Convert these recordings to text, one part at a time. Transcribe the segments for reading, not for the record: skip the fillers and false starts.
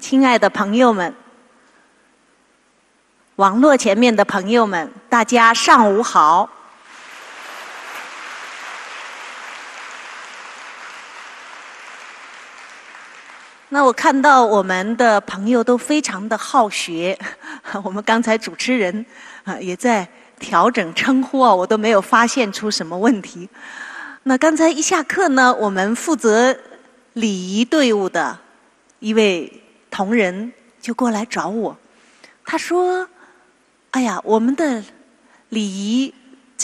亲爱的朋友们，网络前面的朋友们，大家上午好。那我看到我们的朋友都非常的好学，我们刚才主持人也在调整称呼我都没有发现出什么问题。那刚才一下课呢，我们负责礼仪队伍的一位同仁就过来找我，他说：“哎呀，我们的礼仪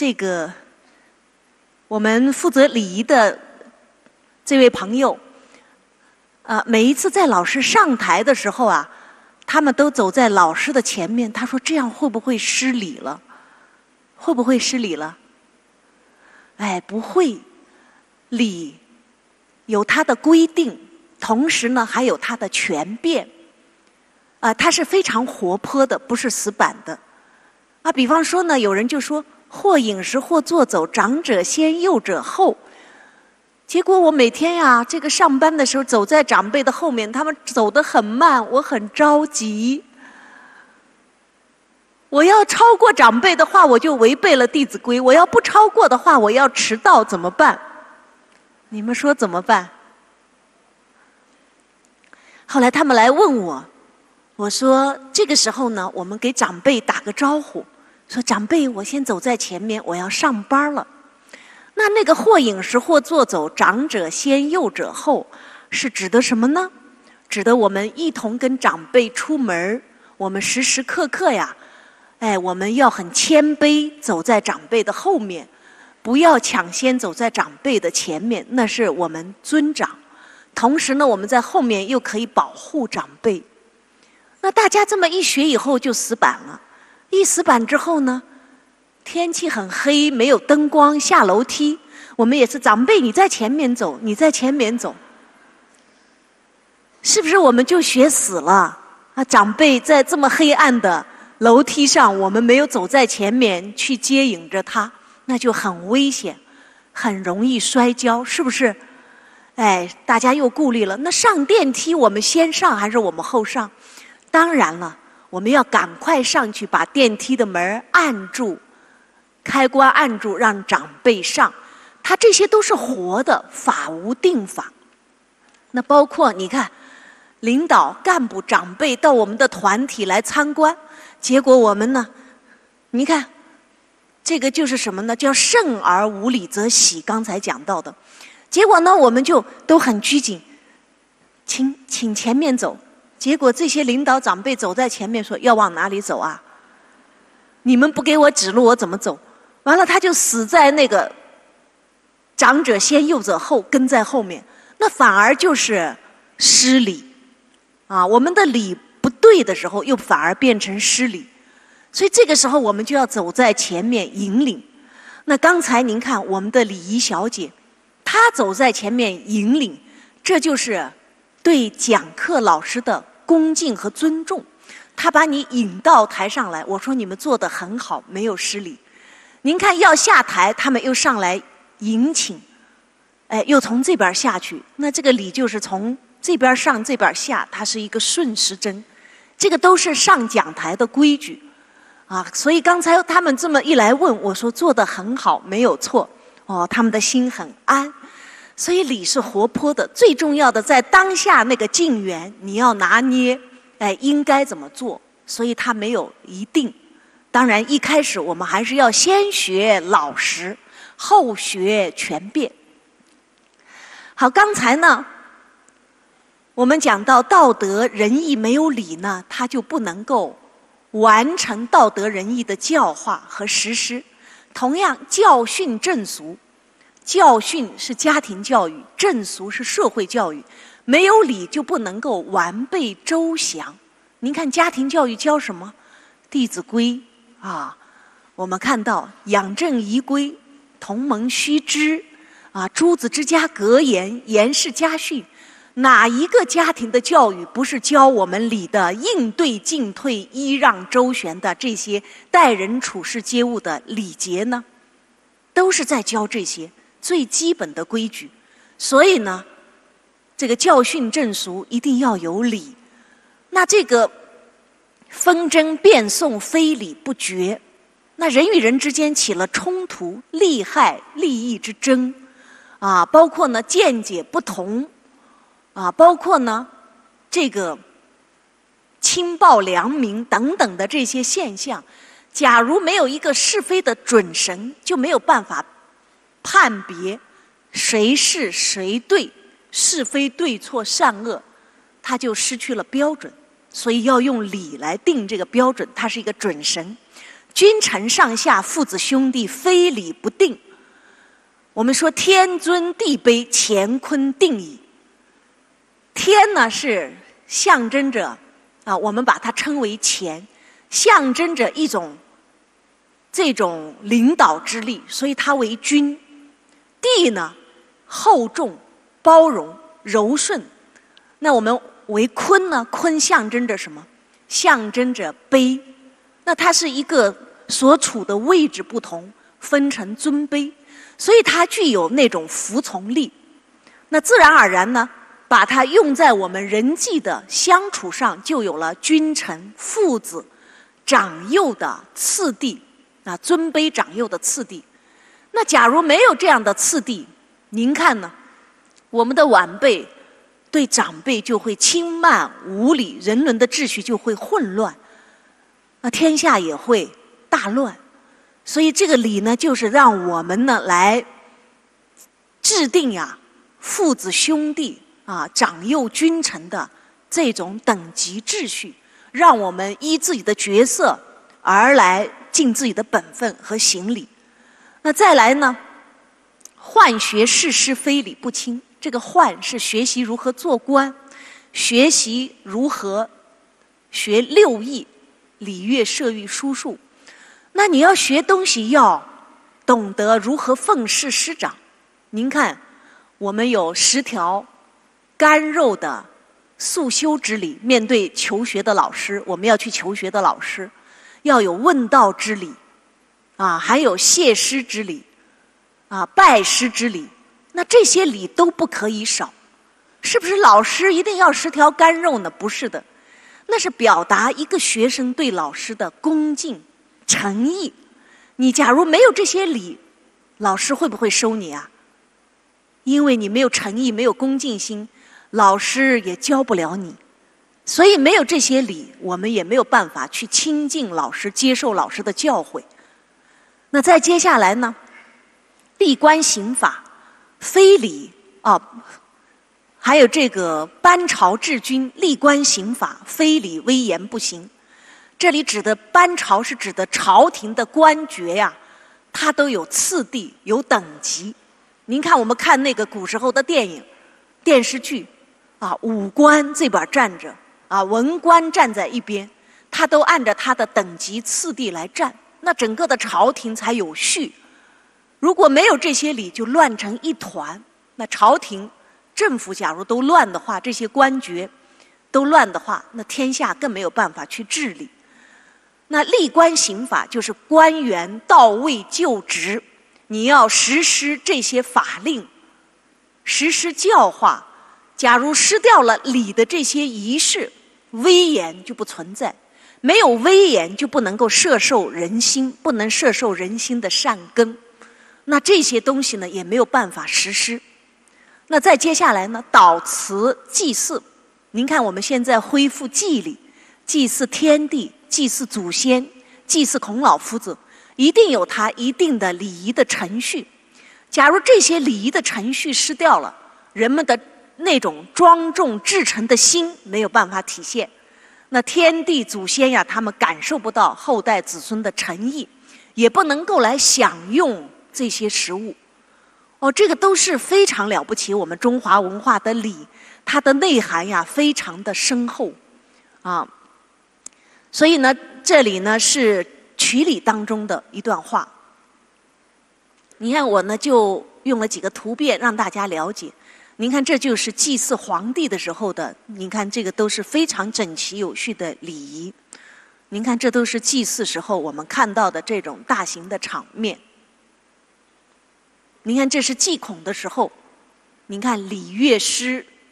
我们负责礼仪的这位朋友。”每一次在老师上台的时候啊，他们都走在老师的前面。他说：“这样会不会失礼了？会不会失礼了？”哎，不会，礼有它的规定，同时呢还有它的权变。它是非常活泼的，不是死板的。比方说呢，有人就说：“或饮食，或坐走，长者先，幼者后。”结果我每天呀，这个上班的时候走在长辈的后面，他们走得很慢，我很着急。我要超过长辈的话，我就违背了《弟子规》；我要不超过的话，我要迟到怎么办？你们说怎么办？后来他们来问我，我说这个时候呢，我们给长辈打个招呼，说长辈，我先走在前面，我要上班了。那个或饮食，或坐走，长者先，幼者后，是指的什么呢？指的我们一同跟长辈出门，我们时时刻刻呀，我们要很谦卑，走在长辈的后面，不要抢先走在长辈的前面，那是我们尊长。同时呢，我们在后面又可以保护长辈。那大家这么一学以后就死板了，一死板之后呢，天气很黑，没有灯光，下楼梯，我们也是长辈你在前面走，你在前面走，是不是我们就学死了？长辈在这么黑暗的楼梯上，我们没有走在前面去接引着他，那就很危险，很容易摔跤，是不是？大家又顾虑了，那上电梯我们先上还是我们后上？当然了，我们要赶快上去把电梯的门按住，开关按住，让长辈上。他这些都是活的，法无定法。那包括你看，领导、干部、长辈到我们的团体来参观，结果我们呢，你看，这个就是什么呢？叫慎而无礼则喜。刚才讲到的，结果呢，我们就都很拘谨，请前面走。结果这些领导长辈走在前面说要往哪里走啊？你们不给我指路，我怎么走？完了，他就死在那个长者先，幼者后，跟在后面，那反而就是失礼啊！我们的礼不对的时候，又反而变成失礼，所以这个时候我们就要走在前面引领。那刚才您看我们的礼仪小姐，她走在前面引领，这就是对讲课老师的恭敬和尊重。她把你引到台上来，我说你们做得很好，没有失礼。您看要下台，他们又上来迎请，又从这边下去，那这个礼就是从这边上这边下，它是一个顺时针，这个都是上讲台的规矩啊。所以刚才他们这么一来问，我说做得很好，没有错哦，他们的心很安。所以礼是活泼的，最重要的在当下那个境缘，你要拿捏，应该怎么做，所以它没有一定。当然一开始我们还是要先学老实，后学权变。好，刚才呢我们讲到道德仁义没有礼呢，它就不能够完成道德仁义的教化和实施。同样，教训正俗，教训是家庭教育，正俗是社会教育，没有礼就不能够完备周详。您看家庭教育教什么？《弟子规》啊，我们看到养正仪规，同盟须知啊，诸子之家格言，严氏家训。哪一个家庭的教育不是教我们礼的应对进退、揖让周旋的这些待人处事接物的礼节呢？都是在教这些最基本的规矩。所以呢，这个教训正俗一定要有礼那这个纷争辩讼，非礼不绝，那人与人之间起了冲突、利害、利益之争，啊，包括呢见解不同，啊，包括呢这个轻暴良民等等的这些现象，假如没有一个是非的准绳，就没有办法判别谁是谁对，是非对错善恶，它就失去了标准。所以要用礼来定这个标准，它是一个准绳。君臣上下，父子兄弟，非礼不定。我们说天尊地卑，乾坤定矣。天呢是象征着啊，我们把它称为乾，象征着一种这种领导之力，所以它为君。地呢厚重、包容、柔顺。那我们为坤呢，坤象征着什么？象征着卑。那它是一个所处的位置不同，分成尊卑，所以它具有那种服从力。那自然而然呢，把它用在我们人际的相处上，就有了君臣、父子、长幼的次第啊，尊卑长幼的次第。那假如没有这样的次第，您看呢？我们的晚辈对长辈就会轻慢无礼，人伦的秩序就会混乱，那天下也会大乱。所以这个礼呢，就是让我们呢来制定呀父子兄弟啊长幼君臣的这种等级秩序，让我们依自己的角色而来尽自己的本分和行礼。那再来呢，宦学事师，非礼不清。这个宦是学习如何做官，学习如何学六艺、礼乐射御书数。那你要学东西，要懂得如何奉事师长。您看，我们有10条干肉的素修之礼，面对求学的老师，我们要去求学的老师，要有问道之礼，啊，还有谢师之礼，啊，拜师之礼。那这些礼都不可以少。是不是老师一定要10条干肉呢？不是的，那是表达一个学生对老师的恭敬诚意。你假如没有这些礼，老师会不会收你啊？因为你没有诚意，没有恭敬心，老师也教不了你。所以没有这些礼，我们也没有办法去亲近老师，接受老师的教诲。那再接下来呢，历官刑法，非礼啊，还有这个班朝治军，历官刑法，非礼威严不行。这里指的班朝是指的朝廷的官爵呀，它都有次第，有等级。您看我们看那个古时候的电影、电视剧啊，武官这边站着啊，文官站在一边，他都按照他的等级次第来站，那整个的朝廷才有序。如果没有这些礼，就乱成一团。那朝廷、政府假如都乱的话，这些官爵都乱的话，那天下更没有办法去治理。那历官刑法就是官员到位就职，你要实施这些法令，实施教化。假如失掉了礼的这些仪式，威严就不存在。没有威严，就不能够摄受人心，不能摄受人心的善根。那这些东西呢，也没有办法实施。那再接下来呢，祷词祭祀。您看我们现在恢复祭礼，祭祀天地，祭祀祖先，祭祀孔老夫子，一定有它一定的礼仪的程序。假如这些礼仪的程序失掉了，人们的那种庄重至诚的心没有办法体现，那天地祖先呀，他们感受不到后代子孙的诚意，也不能够来享用这些食物。哦，这个都是非常了不起，我们中华文化的礼，它的内涵呀非常的深厚啊。所以呢，这里呢是曲礼当中的一段话。你看我呢就用了几个图片让大家了解。您看这就是祭祀皇帝的时候的，您看这个都是非常整齐有序的礼仪。您看这都是祭祀时候我们看到的这种大型的场面。您看这是祭孔的时候，您看礼乐师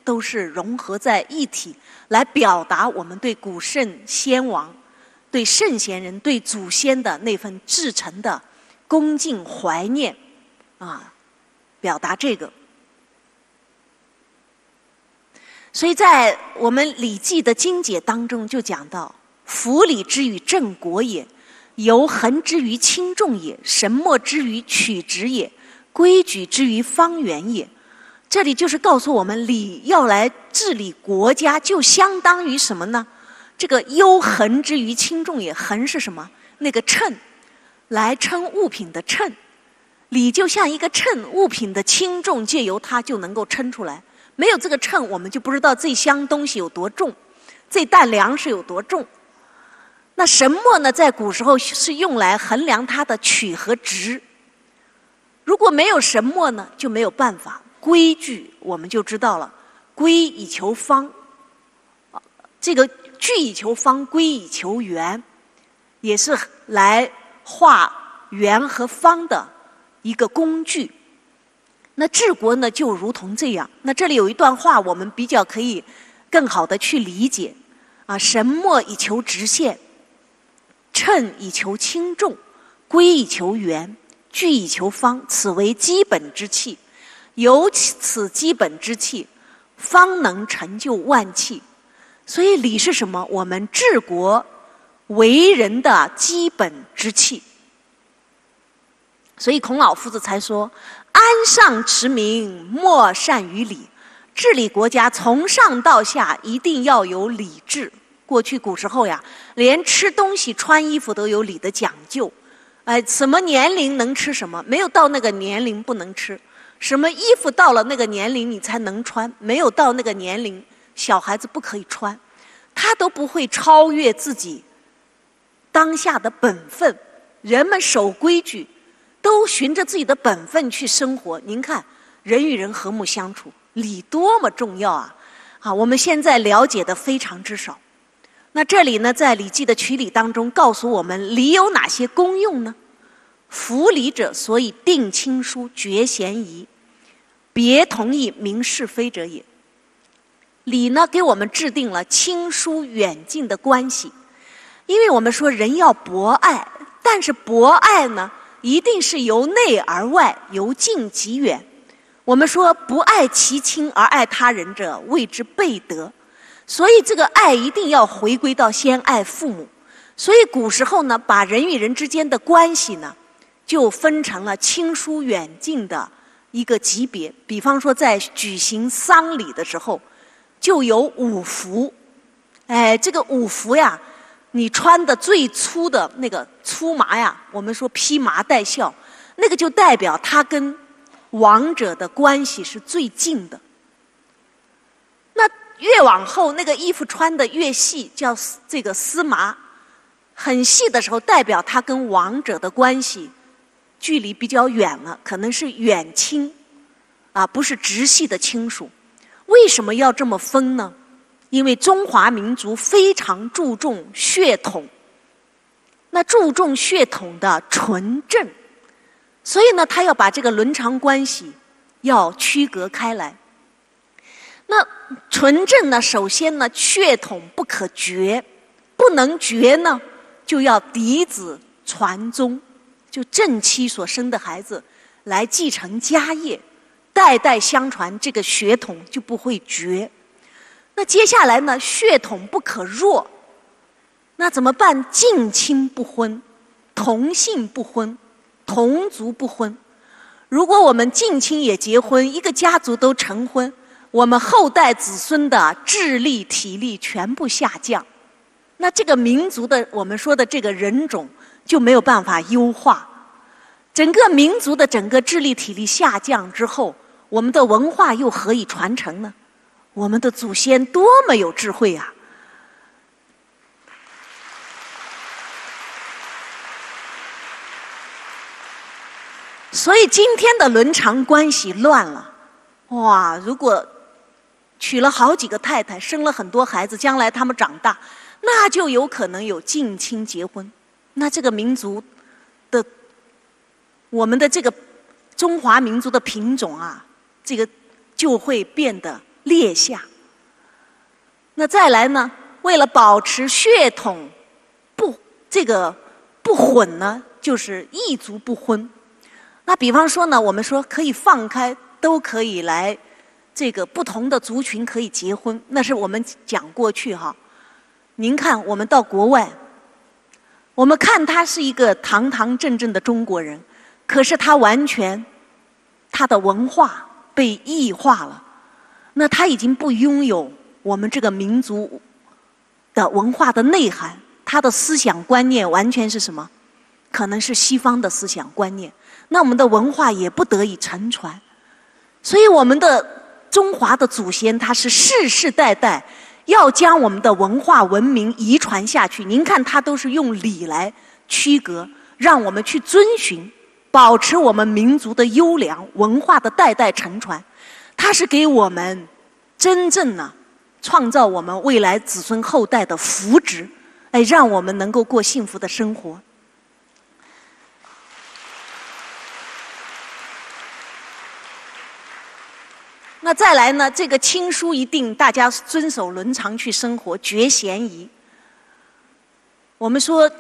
都是融合在一起，来表达我们对古圣先王、对圣贤人、对祖先的那份至诚的恭敬怀念啊，表达这个。所以在我们《礼记》的经解当中就讲到：夫礼之于正国也，犹恒之于轻重也，神墨之于曲直也，规矩之于方圆也。这里就是告诉我们，礼要来治理国家，就相当于什么呢？这个忧恒之于轻重也，恒是什么？那个称，来称物品的称。礼就像一个称，物品的轻重借由它就能够称出来。没有这个秤，我们就不知道这箱东西有多重，这担粮食有多重。那神墨呢，在古时候是用来衡量它的曲和直。如果没有神墨呢，就没有办法。规矩我们就知道了，规以求方，这个矩以求方，规以求圆，也是来画圆和方的一个工具。那治国呢，就如同这样。那这里有一段话，我们比较可以更好的去理解啊：神墨以求直线，称以求轻重，规以求圆，矩以求方，此为基本之器。有此基本之器，方能成就万器。所以礼是什么？我们治国为人的基本之器。所以孔老夫子才说：安上持名，莫善于礼。治理国家从上到下一定要有礼制。过去古时候呀，连吃东西穿衣服都有礼的讲究。什么年龄能吃什么，没有到那个年龄不能吃。什么衣服到了那个年龄你才能穿，没有到那个年龄小孩子不可以穿。他都不会超越自己当下的本分。人们守规矩都循着自己的本分去生活。您看人与人和睦相处，礼多么重要啊！我们现在了解的非常之少。那这里呢，在《礼记》的曲礼当中告诉我们，礼有哪些功用呢？服礼者，所以定亲疏，决嫌疑，别同意，明是非者也。礼呢，给我们制定了亲疏远近的关系。因为我们说人要博爱，但是博爱呢，一定是由内而外，由近及远。我们说不爱其亲而爱他人者，谓之悖德。所以这个爱一定要回归到先爱父母。所以古时候呢，把人与人之间的关系呢，就分成了亲疏远近的一个级别。比方说在举行丧礼的时候，就有五服。这个五服呀，你穿的最粗的那个粗麻呀，我们说披麻戴孝，那个就代表他跟亡者的关系是最近的。那越往后，那个衣服穿的越细，叫这个丝麻，很细的时候，代表他跟亡者的关系距离比较远了，可能是远亲不是直系的亲属。为什么要这么分呢？因为中华民族非常注重血统，那注重血统的纯正，所以呢，他要把这个伦常关系要区隔开来。那纯正呢，首先呢，血统不可绝，不能绝呢，就要嫡子传宗，就正妻所生的孩子来继承家业，代代相传，这个血统就不会绝。那接下来呢，血统不可弱，那怎么办？近亲不婚，同姓不婚，同族不婚。如果我们近亲也结婚，一个家族都成婚，我们后代子孙的智力体力全部下降，那这个民族的我们说的这个人种就没有办法优化。整个民族的整个智力体力下降之后，我们的文化又何以传承呢？我们的祖先多么有智慧啊！所以今天的伦常关系乱了，哇！如果娶了好几个太太，生了很多孩子，将来他们长大，那就有可能有近亲结婚。那这个民族的，我们的这个中华民族的品种啊，这个就会变得列下。那再来呢，为了保持血统不混呢，就是异族不婚。那比方说呢，我们说可以放开，都可以来不同的族群可以结婚，那是我们讲过去哈。您看，我们到国外，我们看他是一个堂堂正正的中国人，可是他完全他的文化被异化了，那他已经不拥有我们这个民族的文化的内涵，他的思想观念完全是什么？可能是西方的思想观念，那我们的文化也不得以承传。所以我们的中华的祖先，他是世世代代要将我们的文化文明遗传下去。您看，他都是用礼来区隔，让我们去遵循，保持我们民族的优良文化的代代承传。他是给我们真正呢创造我们未来子孙后代的福祉，让我们能够过幸福的生活。那再来呢，这个亲疏一定，大家遵守伦常去生活，绝嫌疑。我们说，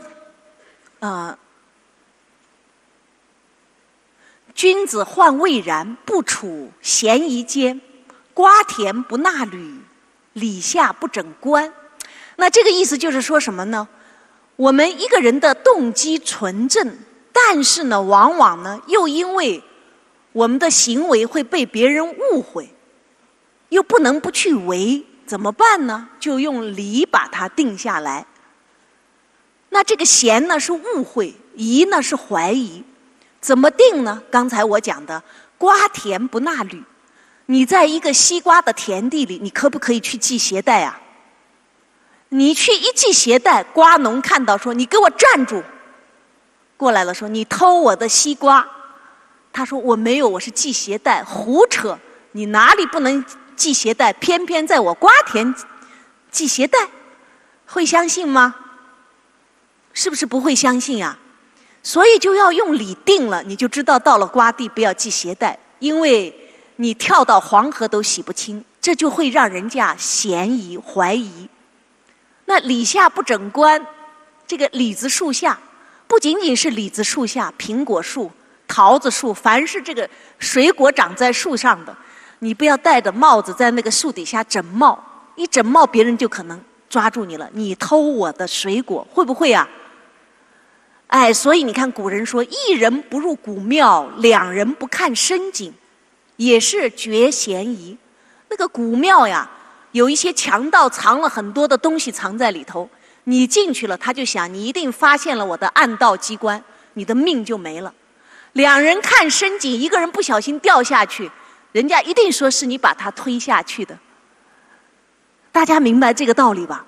君子患未然，不处嫌疑间；瓜田不纳履，李下不整冠。那这个意思就是说什么呢？我们一个人的动机纯正，但是呢，往往呢，又因为我们的行为会被别人误会，又不能不去为，怎么办呢？就用理把它定下来。那这个嫌呢是误会，疑呢是怀疑，怎么定呢？刚才我讲的瓜田不纳履，你在一个西瓜的田地里，你可不可以去系鞋带啊？你去一系鞋带，瓜农看到说：“你给我站住！”过来了说：“你偷我的西瓜。”他说：“我没有，我是系鞋带。”胡扯！你哪里不能系鞋带？偏偏在我瓜田系鞋带，会相信吗？是不是不会相信啊？所以就要用理定了，你就知道到了瓜地不要系鞋带，因为你跳到黄河都洗不清，这就会让人家嫌疑怀疑。那李下不整冠，这个李子树下，不仅仅是李子树下，苹果树、桃子树，凡是这个水果长在树上的，你不要戴着帽子在那个树底下整帽，一整帽别人就可能抓住你了，你偷我的水果，会不会啊？所以你看古人说，一人不入古庙，两人不看深井，也是绝嫌疑。那个古庙呀，有一些强盗藏了很多的东西藏在里头，你进去了，他就想你一定发现了我的暗道机关，你的命就没了。两人看深井，一个人不小心掉下去，人家一定说是你把他推下去的。大家明白这个道理吧？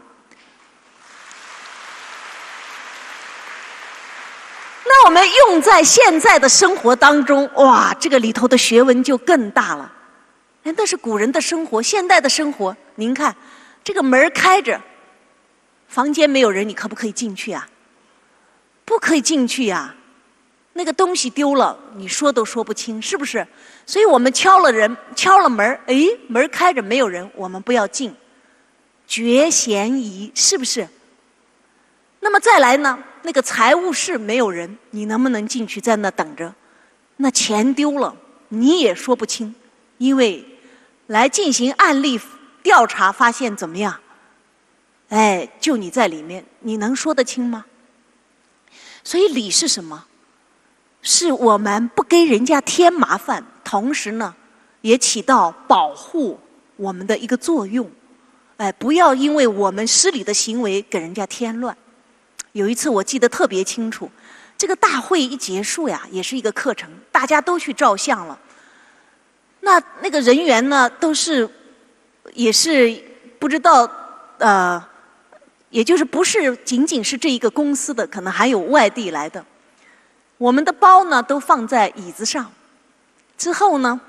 那我们用在现在的生活当中，哇，这个里头的学问就更大了。那是古人的生活，现代的生活，您看，这个门开着，房间没有人，你可不可以进去啊？不可以进去呀。那个东西丢了，你说都说不清，是不是？所以我们敲了门，门开着没有人，我们不要进，绝嫌疑，是不是？那么再来呢，那个财务室没有人，你能不能进去在那等着？那钱丢了，你也说不清，因为来进行案例调查，发现怎么样？就你在里面，你能说得清吗？所以理是什么？是我们不给人家添麻烦，同时呢，也起到保护我们的一个作用。不要因为我们失礼的行为给人家添乱。有一次我记得特别清楚，这个大会一结束呀，也是一个课程，大家都去照相了。那个人员呢，也是不知道，也就是不是仅仅是这一个公司的，可能还有外地来的。我们的包呢都放在椅子上，之后呢，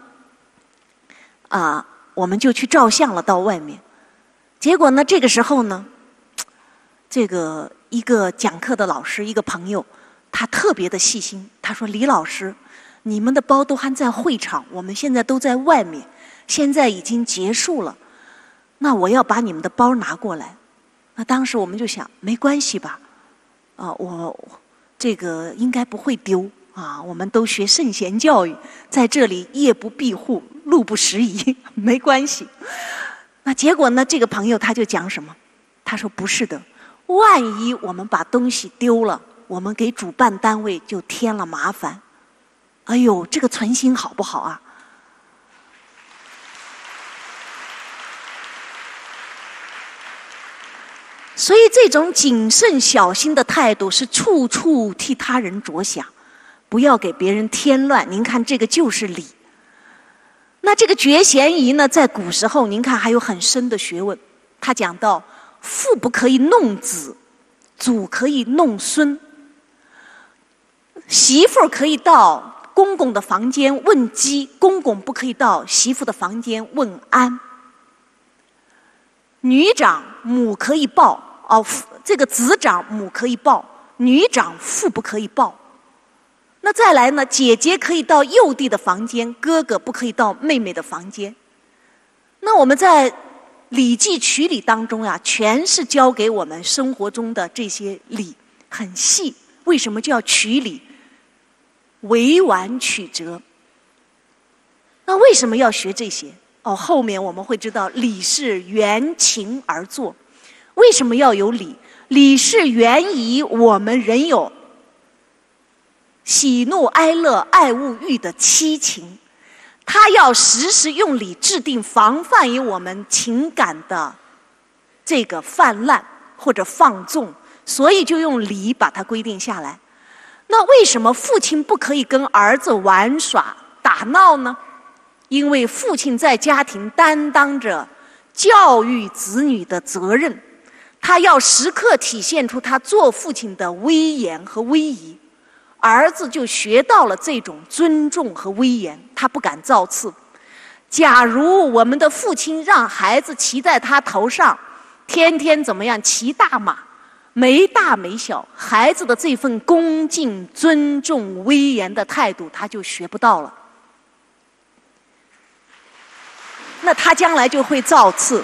我们就去照相了，到外面。结果呢，这个时候呢，这个一个讲课的老师，一个朋友，他特别的细心，他说：“李老师，你们的包都还在会场，我们现在都在外面， 现在已经结束了，那我要把你们的包拿过来。那当时我们就想，没关系吧，我这个应该不会丢啊，我们都学圣贤教育，在这里夜不闭户，路不拾遗，没关系。那结果呢，这个朋友他就讲什么？他说不是的，万一我们把东西丢了，我们给主办单位就添了麻烦。哎呦，这个存心好不好啊？所以这种谨慎小心的态度是处处替他人着想，不要给别人添乱。您看这个就是礼。那这个绝嫌疑呢，在古时候您看还有很深的学问。他讲到父不可以弄子，祖可以弄孙，媳妇可以到公公的房间问饥，公公不可以到媳妇的房间问安。女长母可以抱，这个子长母可以抱，女长父不可以抱。那再来呢，姐姐可以到幼弟的房间，哥哥不可以到妹妹的房间。那我们在《礼记·曲礼》当中全是教给我们生活中的这些礼，很细。为什么叫曲礼？委婉曲折。那为什么要学这些？后面我们会知道，礼是缘情而作。为什么要有礼？礼是源于我们人有喜怒哀乐、爱恶欲的七情，他要时时用礼制定防范于我们情感的这个泛滥或者放纵，所以就用礼把它规定下来。那为什么父亲不可以跟儿子玩耍打闹呢？因为父亲在家庭担当着教育子女的责任，他要时刻体现出他做父亲的威严和威仪。儿子就学到了这种尊重和威严，他不敢造次。假如我们的父亲让孩子骑在他头上，天天怎么样骑大马，没大没小，孩子的这份恭敬、尊重、威严的态度，他就学不到了。那他将来就会造次。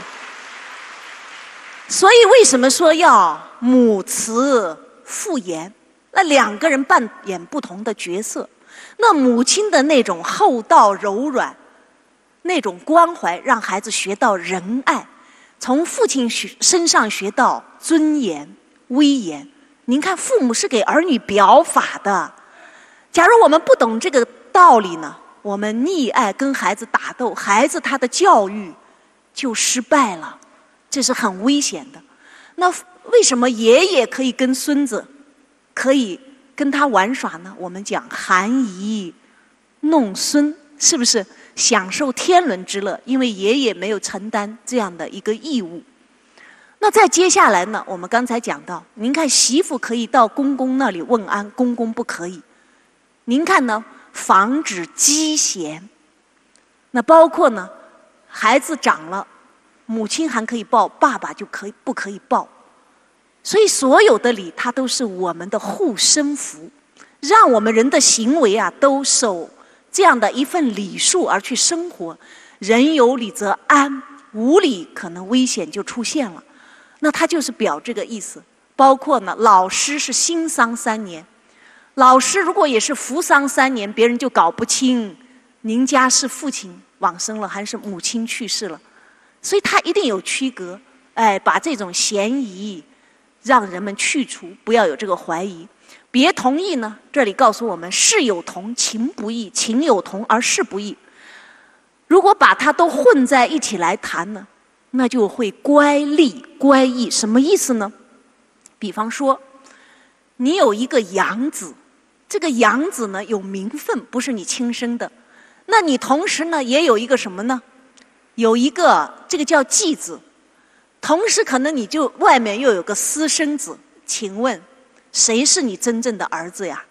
所以为什么说要母慈父严？那两个人扮演不同的角色。那母亲的那种厚道柔软，那种关怀，让孩子学到仁爱；从父亲身上学到尊严、威严。您看，父母是给儿女表法的。假如我们不懂这个道理呢，我们溺爱跟孩子打斗，孩子他的教育就失败了，这是很危险的。那为什么爷爷可以跟孙子可以跟他玩耍呢？我们讲含饴弄孙，是不是享受天伦之乐？因为爷爷没有承担这样的一个义务。那再接下来呢，我们刚才讲到，您看媳妇可以到公公那里问安，公公不可以。您看呢，防止积嫌。那包括呢，孩子长了，母亲还可以抱，爸爸就不可以抱。所以所有的礼，它都是我们的护身符，让我们人的行为都守这样的一份礼数而去生活。人有礼则安，无礼可能危险就出现了。那它就是表这个意思。包括呢，老师是新丧3年，老师如果也是服丧3年，别人就搞不清您家是父亲往生了还是母亲去世了，所以他一定有区隔。把这种嫌疑让人们去除，不要有这个怀疑。别同意呢，这里告诉我们，事有同，情不异；情有同而事不异。如果把它都混在一起来谈呢，那就会乖戾乖异。什么意思呢？比方说，你有一个养子，这个养子呢有名分，不是你亲生的。那你同时呢也有一个什么呢？有一个这个叫继子。同时可能你就外面又有个私生子，请问谁是你真正的儿子呀？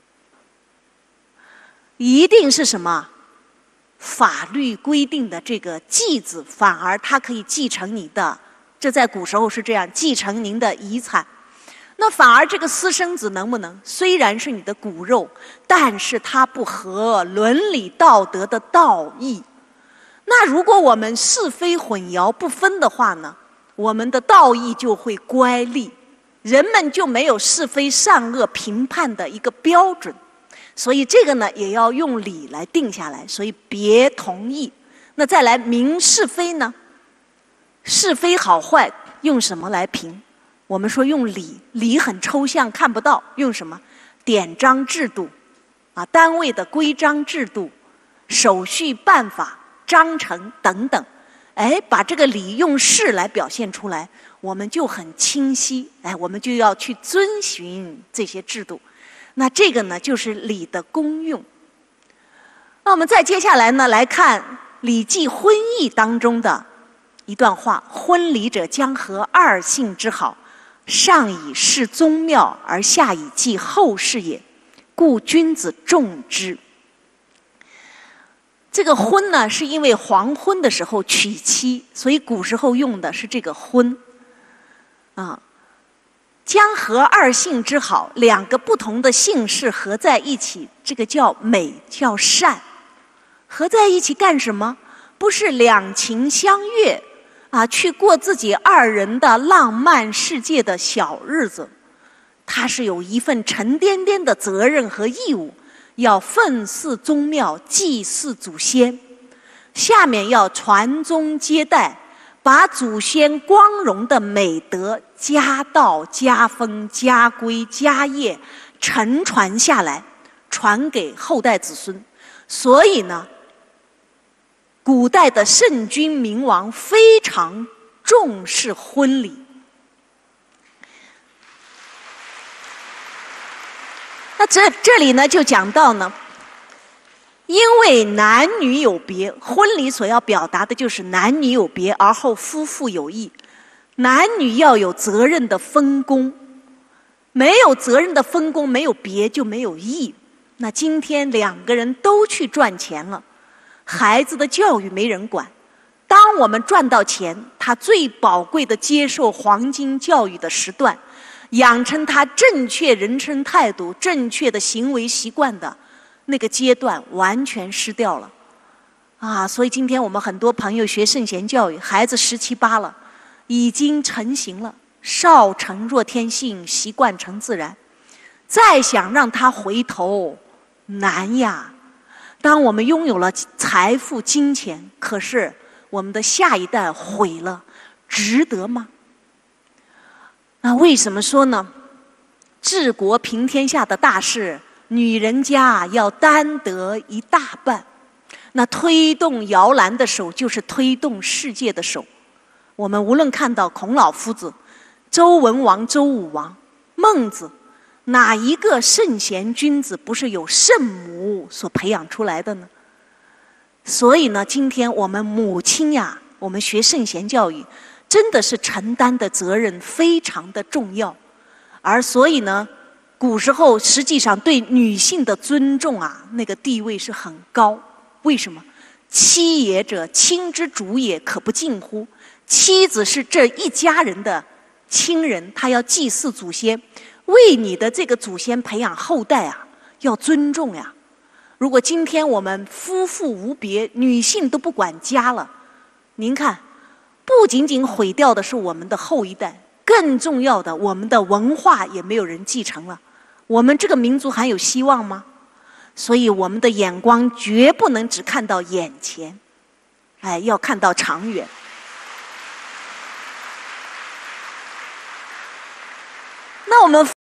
一定是什么？法律规定的这个继子，反而他可以继承你的，这在古时候是这样，继承您的遗产。那反而这个私生子能不能？虽然是你的骨肉，但是他不合伦理道德的道义。那那如果我们是非混淆不分的话呢，我们的道义就会乖戾，人们就没有是非善恶评判的一个标准。所以这个呢，也要用理来定下来。所以别同义。那再来明是非呢？是非好坏用什么来评？我们说用理，理很抽象，看不到，用什么？典章制度，单位的规章制度、手续办法、章程等等，把这个理用事来表现出来，我们就很清晰。我们就要去遵循这些制度。那这个呢，就是礼的功用。那我们再接下来呢，来看《礼记·婚义》当中的一段话：婚礼者，将合二姓之好，上以事宗庙，而下以继后世也，故君子重之。这个婚呢，是因为黄昏的时候娶妻，所以古时候用的是这个婚。将合二姓之好，两个不同的姓氏合在一起，这个叫美，叫善。合在一起干什么？不是两情相悦去过自己二人的浪漫世界的小日子，他是有一份沉甸甸的责任和义务，要奉祀宗庙，祭祀祖先，下面要传宗接代，把祖先光荣的美德、家道、家风、家规、家业承传下来，传给后代子孙。所以呢，古代的圣君明王非常重视婚礼。那这里呢，就讲到呢，因为男女有别，婚礼所要表达的就是男女有别，而后夫妇有义。男女要有责任的分工，没有责任的分工，没有别就没有义。那今天两个人都去赚钱了，孩子的教育没人管。当我们赚到钱，他最宝贵的接受黄金教育的时段，养成他正确人生态度、正确的行为习惯的那个阶段完全失掉了所以今天我们很多朋友学圣贤教育，孩子17、18了，已经成型了，少成若天性，习惯成自然。再想让他回头难呀。当我们拥有了财富、金钱，可是我们的下一代毁了，值得吗？那为什么说呢？治国平天下的大事，女人家要担得一大半。那推动摇篮的手，就是推动世界的手。我们无论看到孔老夫子、周文王、周武王、孟子，哪一个圣贤君子不是有圣母所培养出来的呢？所以呢，今天我们母亲呀，我们学圣贤教育，真的是承担的责任非常的重要。而所以呢，古时候实际上对女性的尊重那个地位是很高。为什么？妻也者，亲之主也，可不近乎？妻子是这一家人的亲人，她要祭祀祖先，为你的这个祖先培养后代要尊重呀。如果今天我们夫妇无别，女性都不管家了，您看，不仅仅毁掉的是我们的后一代，更重要的，我们的文化也没有人继承了，我们这个民族还有希望吗？所以我们的眼光绝不能只看到眼前，要看到长远。那我们